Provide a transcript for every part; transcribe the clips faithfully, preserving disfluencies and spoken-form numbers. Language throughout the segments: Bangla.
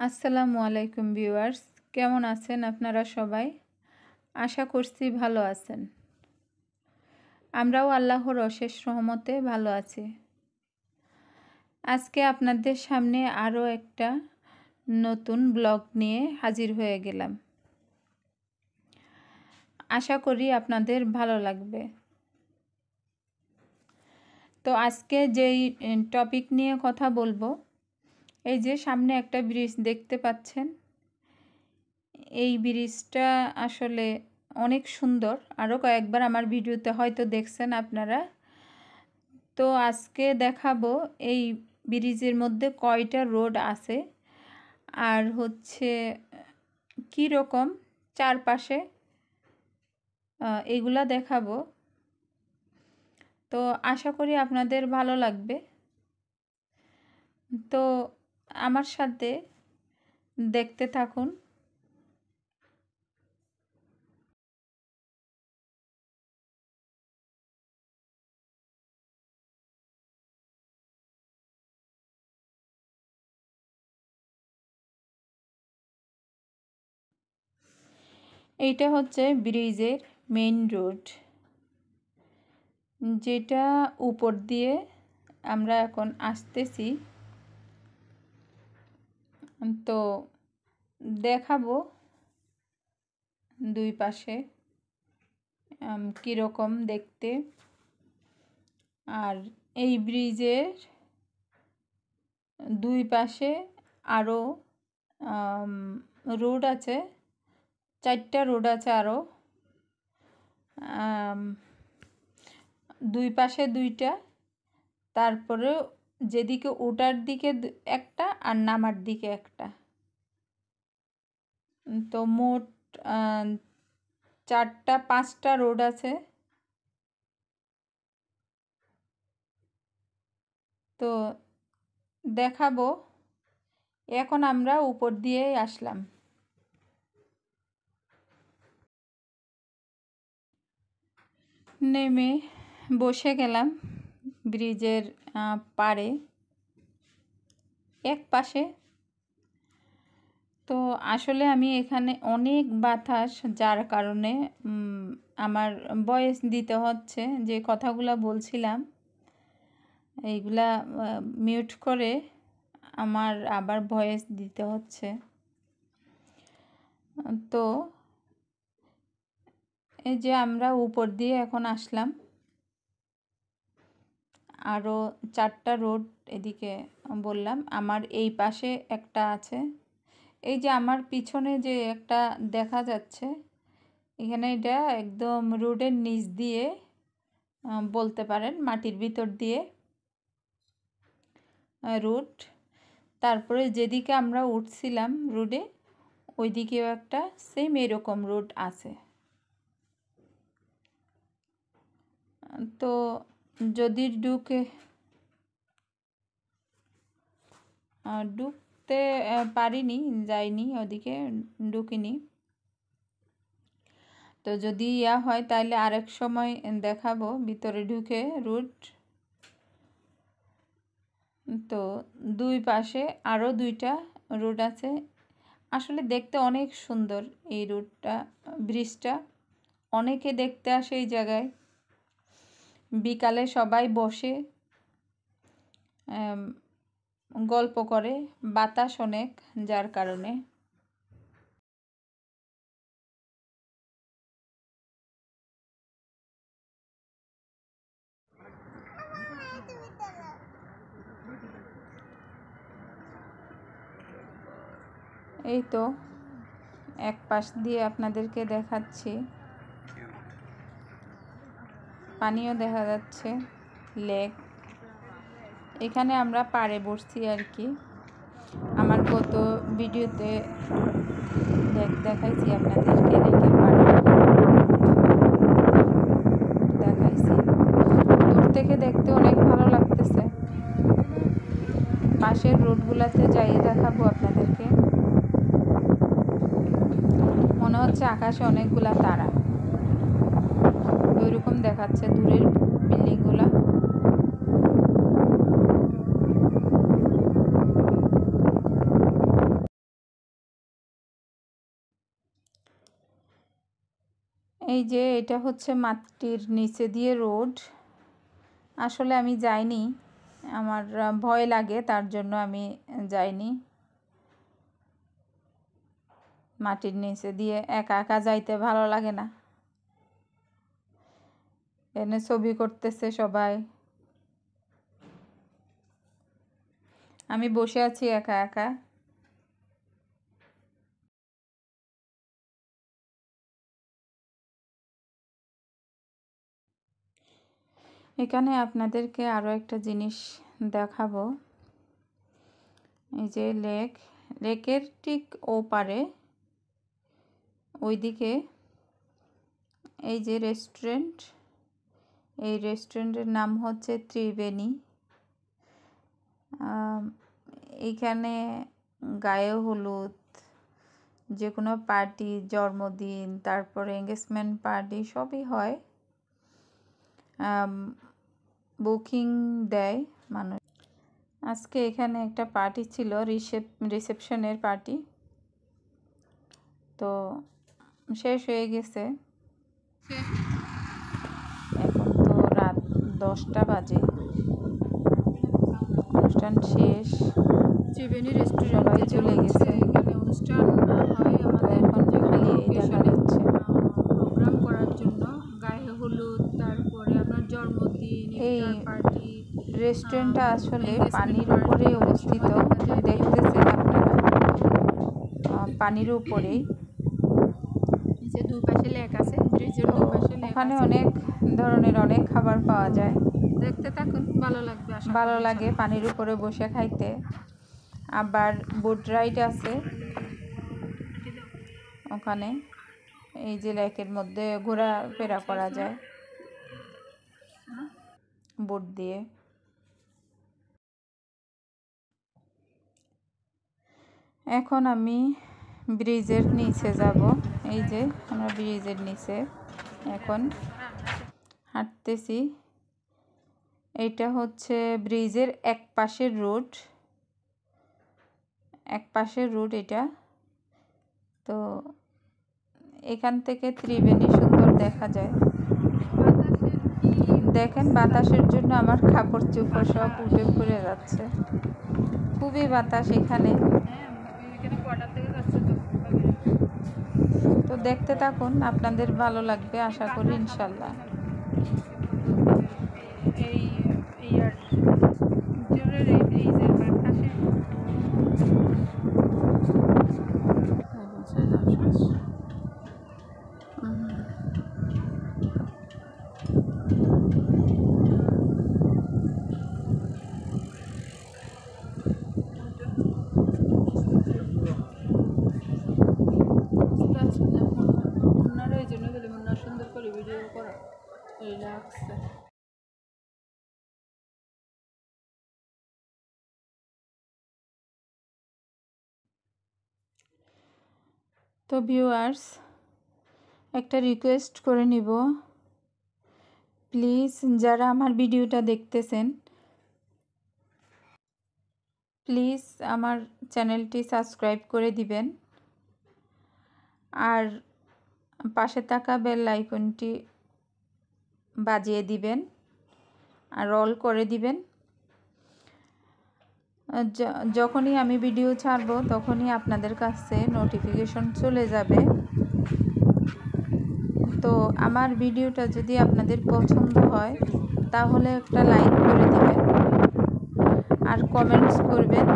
আসসালামু আলাইকুম ভিউয়ার্স, কেমন আছেন আপনারা সবাই? আশা করছি ভালো আছেন। আমরাও আল্লাহর অশেষ রহমতে ভালো আছি। আজকে আপনাদের সামনে আরও একটা নতুন ব্লগ নিয়ে হাজির হয়ে গেলাম। আশা করি আপনাদের ভালো লাগবে। তো আজকে যেই টপিক নিয়ে কথা বলবো, এই যে সামনে একটা ব্রিজ দেখতে পাচ্ছেন, এই ব্রিজটা আসলে অনেক সুন্দর। আরও কয়েকবার আমার ভিডিওতে হয়তো দেখছেন আপনারা। তো আজকে দেখাবো এই ব্রিজের মধ্যে কয়টা রোড আছে আর হচ্ছে কি রকম চারপাশে, এগুলা দেখাবো। তো আশা করি আপনাদের ভালো লাগবে। তো আমার সাথে দেখতে থাকুন। এইটা হচ্ছে ব্রিজের মেইন রোড, যেটা উপর দিয়ে আমরা এখন আসতেছি। তো দেখাবো দুই পাশে কীরকম দেখতে। আর এই ব্রিজের দুই পাশে আরও রোড আছে, চারটা রোড আছে আরও, দুই পাশে দুইটা। তারপরে যেদিকে ওঠার দিকে একটা আর নামার দিকে একটা, তো মোট চারটা পাঁচটা রোড আছে। তো দেখাবো। এখন আমরা উপর দিয়েই আসলাম। নেমে বসে গেলাম ব্রিজের পাড়ে এক পাশে। তো আসলে আমি এখানে অনেক বাতাস, যার কারণে আমার ভয়েস দিতে হচ্ছে। যে কথাগুলো বলছিলাম এইগুলা মিউট করে আমার আবার ভয়েস দিতে হচ্ছে। তো এই যে আমরা উপর দিয়ে এখন আসলাম, আরও চারটা রোড এদিকে বললাম। আমার এই পাশে একটা আছে, এই যে আমার পিছনে যে একটা দেখা যাচ্ছে, এখানে এটা একদম রোডের নিচ দিয়ে বলতে পারেন, মাটির ভিতর দিয়ে রোড। তারপরে যেদিকে আমরা উঠছিলাম রোডে, ওইদিকেও একটা সেম এরকম রোড আছে। তো যদি ঢুকে ঢুকতে পারিনি, যাইনি ওদিকে, ঢুকিনি। তো যদি ইয়া হয় তাহলে আরেক সময় দেখাবো ভিতরে ঢুকে রোড। তো দুই পাশে আরও দুইটা রোড আছে। আসলে দেখতে অনেক সুন্দর এই রোডটা, ব্রিজটা। অনেকে দেখতে আসে এই জায়গায়, বিকালে সবাই বসে গল্প করে, বাতাস অনেক, যার কারণে। এই তো এক পাশ দিয়ে আপনাদেরকে দেখাচ্ছি, পানিও দেখা যাচ্ছে, লেক। এখানে আমরা পাড়ে বসছি আর কি। আমার গত ভিডিওতে দেখাইছি আপনাদেরকে লেকের পাড়ে দেখাইছি। দূর থেকে দেখতে অনেক ভালো লাগতেছে। পাশের রোডগুলোতে যাইয়ে দেখাবো আপনাদেরকে। মনে হচ্ছে আকাশে অনেকগুলা তারা, ওইরকম দেখাচ্ছে দূরের বিল্ডিংগুলা। এই যে এটা হচ্ছে মাটির নিচে দিয়ে রোড। আসলে আমি যাইনি, আমার ভয় লাগে, তার জন্য আমি যাইনি। মাটির নিচে দিয়ে একা একা যাইতে ভালো লাগে না। এনে ছবি করতেছে সবাই, আমি বসে আছি একা একা। এখানে আপনাদেরকে আরও একটা জিনিস দেখাবো। এই যে লেক, লেকের ঠিক ওপারে ওইদিকে এই যে রেস্টুরেন্ট, এই রেস্টুরেন্টের নাম হচ্ছে ত্রিবেণী। এইখানে গায়ে হলুদ, যে কোনো পার্টি, জন্মদিন, তারপরে এঙ্গেজমেন্ট পার্টি সবই হয়। বুকিং দেয় মানুষ। আজকে এখানে একটা পার্টি ছিল, রিসেপ রিসেপশনের পার্টি, তো শেষ হয়ে গেছে। এখন তো রাত দশটা বাজে, অনুষ্ঠান শেষ, ত্রিবেণী রেস্টুরেন্ট সবাই চলে গেছে। এখানে অনুষ্ঠান হয় আমাদের, এখন খালি এই দেখা যাচ্ছে প্রোগ্রাম করার জন্য। গায়ে হলুদ, তারপরে আপনার জন্মদিন, ইফতার পার্টি। রেস্টুরেন্টটা আসলে পানির উপরেই অবস্থিত, দেখতেছেন আপনারা, পানির উপরেই। যে দুই পাশে লেক আছে, ব্রিজের দুই পাশে লেক, ওখানে অনেক ধরনের অনেক খাবার পাওয়া যায়। দেখতে থাকুন, ভালো লাগবে। ভালো লাগে পানির উপরে বসে খাইতে। আবার বোট রাইড আছে ওখানে, এই যে লেকের মধ্যে ঘোরাফেরা করা যায় বোট দিয়ে। এখন আমি ব্রিজের নিচে যাব। এই যে আমরা ব্রিজের নিচে এখন হাঁটতেছি। এটা হচ্ছে ব্রিজের এক পাশের রোড, এক পাশের রোড এটা। তো এখান থেকে ত্রিবেণী সুন্দর দেখা যায়। দেখেন বাতাসের জন্য আমার কাপড় চোপড় সব উঠে পড়ে যাচ্ছে, খুবই বাতাস এখানে। তো দেখতে থাকুন, আপনাদের ভালো লাগবে আশা করি ইনশাল্লাহ। এই ইয়ার জোরের এই ব্রিজের বাতাসে মুন্নারা এই জন্য বলি, মুন্না সুন্দর করে ভিডিও করা, রিল্যাক্স। তো ভিউয়ার্স, একটা রিকোয়েস্ট করে নিব, প্লিজ যারা আমার ভিডিওটা দেখতেছেন, প্লিজ আমার চ্যানেলটি সাবস্ক্রাইব করে দিবেন, আর পাশে থাকা বেল আইকনটি বাজিয়ে দিবেন, আর অল করে দিবেন। যখনই আমি ভিডিও ছাড়ব তখনই আপনাদের কাছে নোটিফিকেশন চলে যাবে। তো আমার ভিডিওটা যদি আপনাদের পছন্দ হয় তাহলে একটা লাইক করে দিবেন, আর কমেন্টস করবেন,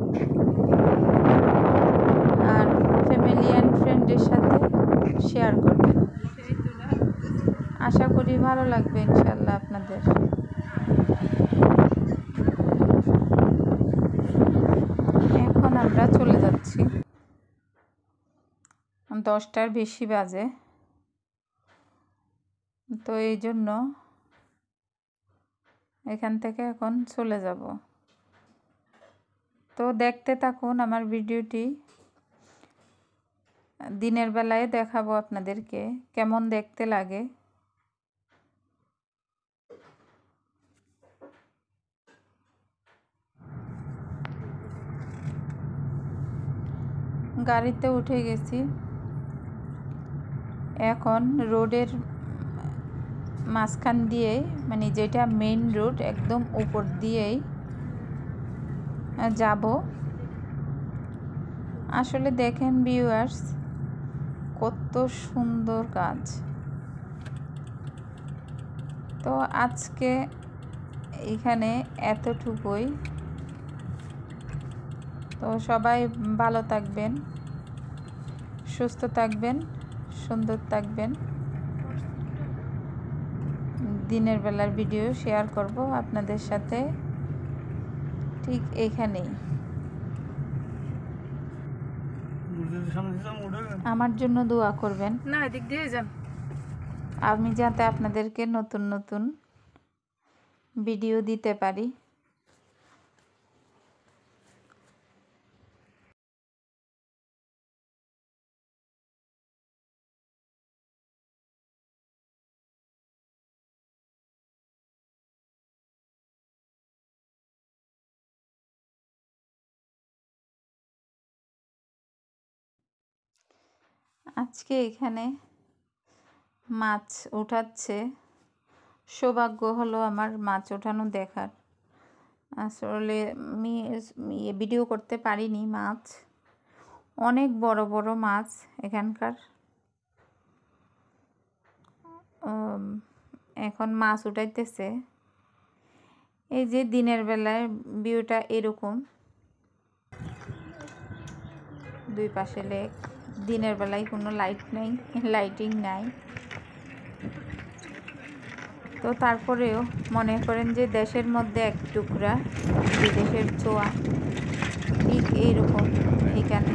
আর ফ্যামিলি অ্যান্ড ফ্রেন্ডের সাথে শেয়ার করবেন। আশা করি ভালো লাগবে ইনশাল্লাহ আপনাদের। এখন আমরা চলে যাচ্ছি, দশটার বেশি বাজে, তো এই জন্য এখান থেকে এখন চলে যাব। তো দেখতে থাকুন আমার ভিডিওটি, দিনের বেলায় দেখাবো আপনাদেরকে কেমন দেখতে লাগে। গাড়িতে উঠে গেছি, এখন রোডের মাঝখান দিয়েই, মানে যেটা মেইন রোড একদম উপর দিয়েই যাব। আসলে দেখেন ভিউয়ার্স, কত সুন্দর কাজ। তো আজকে এখানে এতটুকুই। তো সবাই ভালো থাকবেন, সুস্থ থাকবেন, সুন্দর থাকবেন। দিনের বেলার ভিডিও শেয়ার করব আপনাদের সাথে ঠিক এইখানেই। আমার জন্য দোয়া করবেন, না এদিক দিয়ে যান, আমি যাতে আপনাদেরকে নতুন নতুন ভিডিও দিতে পারি। আজকে এখানে মাছ ওঠাচ্ছে, সৌভাগ্য হলো আমার মাছ ওঠানো দেখার। আসলে আমি ভিডিও করতে পারিনি। মাছ অনেক বড় বড় মাছ এখানকার। এখন মাছ উঠাইতেছে। এই যে দিনের বেলায় ভিউটা এরকম, দুই পাশে লেক। দিনের বেলায় কোনো লাইট নেই, লাইটিং নাই। তো তারপরেও মনে করেন যে দেশের মধ্যে এক টুকরা, বিদেশের ছোঁয়া, ঠিক এইরকম। এইখানে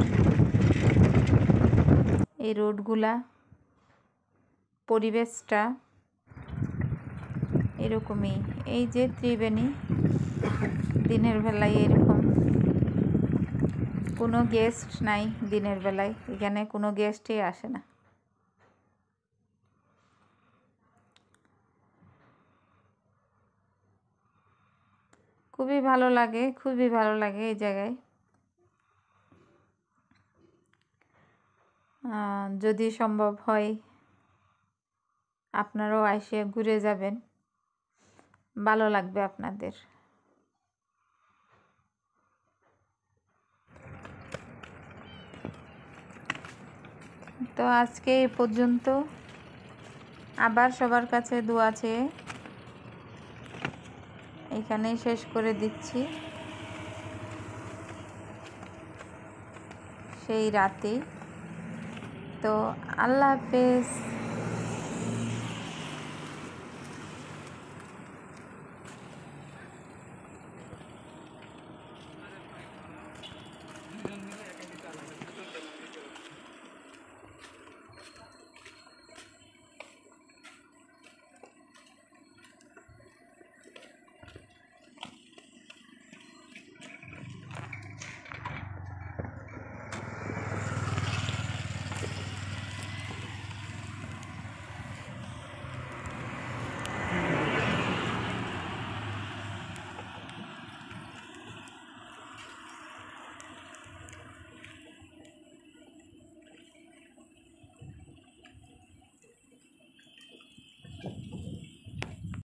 এই রোডগুলা, পরিবেশটা এরকমই। এই যে ত্রিবেণী, দিনের বেলায় এরকম। কোনো গেস্ট নাই দিনের বেলায়, এখানে কোনো গেস্টই আসে না। খুবই ভালো লাগে, খুবই ভালো লাগে এই জায়গায়। যদি সম্ভব হয় আপনারাও এসে ঘুরে যাবেন, ভালো লাগবে আপনাদের। তো আজকে এই পর্যন্ত। আবার সবার কাছে দোয়া চেয়ে এখানেই শেষ করে দিচ্ছি। সেই রাতেই। তো আল্লাহ হাফেজ।